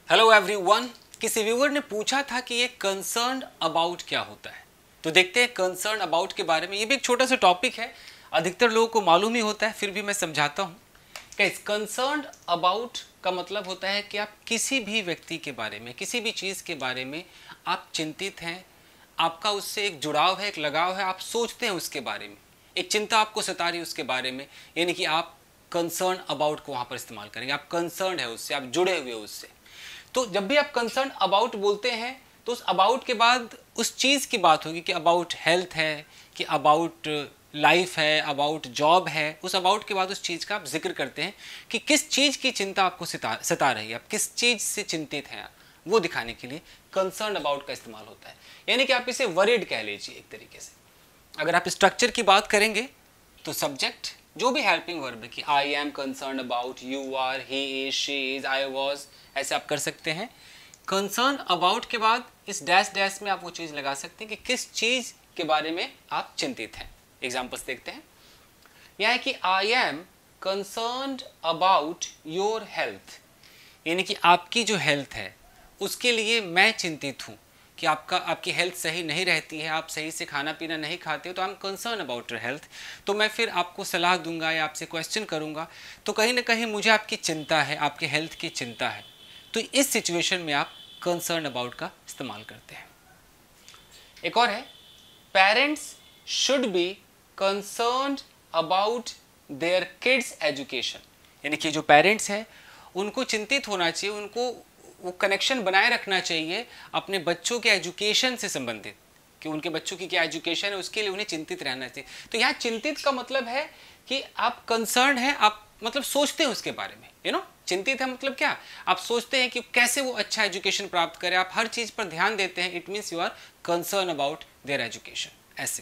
Hello everyone. किसी viewer ने पूछा था कि ये कंसर्न अबाउट क्या होता है, तो देखते हैं कंसर्न अबाउट के बारे में। ये भी एक छोटा सा टॉपिक है, अधिकतर लोगों को मालूम ही होता है, फिर भी मैं समझाता हूँ। गाइस, कंसर्न अबाउट का मतलब होता है कि आप किसी भी व्यक्ति के बारे में, किसी भी चीज़ के बारे में आप चिंतित हैं, आपका उससे एक जुड़ाव है, एक लगाव है, आप सोचते हैं उसके बारे में, एक चिंता आपको सता रही है उसके बारे में, यानी कि आप कंसर्न अबाउट को वहाँ पर इस्तेमाल करेंगे। आप कंसर्न है उससे, आप जुड़े हुए हो उससे। तो जब भी आप कंसर्न अबाउट बोलते हैं तो उस अबाउट के बाद उस चीज़ की बात होगी कि अबाउट हेल्थ है, कि अबाउट लाइफ है, अबाउट जॉब है। उस अबाउट के बाद उस चीज़ का आप जिक्र करते हैं कि किस चीज़ की चिंता आपको सता रही है, आप किस चीज़ से चिंतित हैं, वो दिखाने के लिए कंसर्न अबाउट का इस्तेमाल होता है। यानी कि आप इसे वरीड कह लीजिए एक तरीके से। अगर आप स्ट्रक्चर की बात करेंगे तो सब्जेक्ट, जो भी हेल्पिंग वर्ब है कि I am concern about, you are, he is, she is, I was, ऐसे आप कर सकते हैं। कंसर्न अबाउट के बाद इस डैश डैश में आप वो चीज़ लगा सकते हैं कि किस चीज़ के बारे में आप चिंतित हैं। एग्जाम्पल्स देखते हैं। यह है कि I am concerned about your health, यानी कि आपकी जो हेल्थ है उसके लिए मैं चिंतित हूँ कि आपकी हेल्थ सही नहीं रहती है, आप सही से खाना पीना नहीं खाते हो, तो I am concern about your health. तो मैं फिर आपको सलाह दूंगा या आपसे क्वेश्चन करूंगा, तो कहीं ना कहीं मुझे आपकी चिंता है, आपके हेल्थ की चिंता है। तो इस सिचुएशन में आप कंसर्न अबाउट का इस्तेमाल करते हैं। एक और है, parents should be concerned about their kids education, यानी कि जो पेरेंट्स हैं उनको चिंतित होना चाहिए, उनको वो कनेक्शन बनाए रखना चाहिए अपने बच्चों के एजुकेशन से संबंधित, कि उनके बच्चों की क्या एजुकेशन है उसके लिए उन्हें चिंतित रहना चाहिए। तो यहाँ चिंतित का मतलब है कि आप कंसर्न है, आप मतलब सोचते हैं उसके बारे में, चिंतित है मतलब क्या, आप सोचते हैं कि कैसे वो अच्छा एजुकेशन प्राप्त करे, आप हर चीज़ पर ध्यान देते हैं। It means you are concern about their education. ऐसे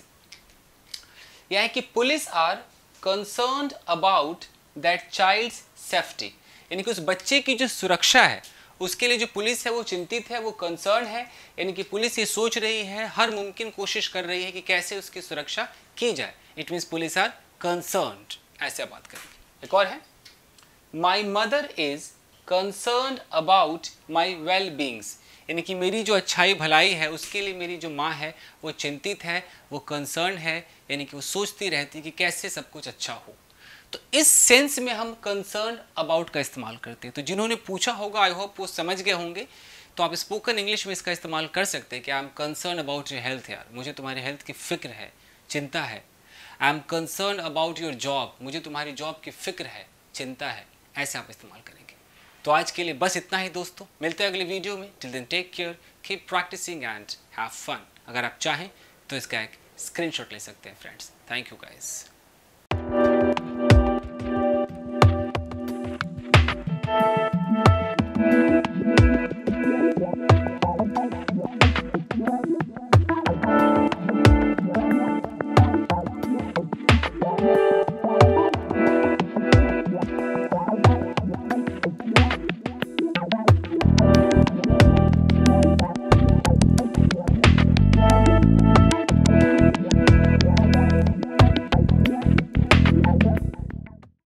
यह है कि police are concerned about that child's safety, यानी कि उस बच्चे की जो सुरक्षा है उसके लिए जो पुलिस है वो चिंतित है, वो कंसर्न है। यानी कि पुलिस ये सोच रही है, हर मुमकिन कोशिश कर रही है कि कैसे उसकी सुरक्षा की जाए। It means police are concerned. ऐसे बात करेंगे। एक और है, my mother is concerned about my well beings, यानी कि मेरी जो अच्छाई भलाई है उसके लिए मेरी जो माँ है वो चिंतित है, वो कंसर्न है, यानी कि वो सोचती रहती है कि कैसे सब कुछ अच्छा हो। तो इस सेंस में हम कंसर्न अबाउट का इस्तेमाल करते हैं। तो जिन्होंने पूछा होगा, आई होप वो समझ गए होंगे। तो आप स्पोकन इंग्लिश में इसका इस्तेमाल कर सकते हैं कि I am concern about your health, यार मुझे तुम्हारी हेल्थ की फिक्र है, चिंता है। I am concern about your job, मुझे तुम्हारी जॉब की फिक्र है, चिंता है। ऐसे आप इस्तेमाल करेंगे। तो आज के लिए बस इतना ही दोस्तों, मिलते हैं अगले वीडियो में। Till then take care, keep practicing and have fun. अगर आप चाहें तो इसका एक स्क्रीनशॉट ले सकते हैं फ्रेंड्स। Thank you guys.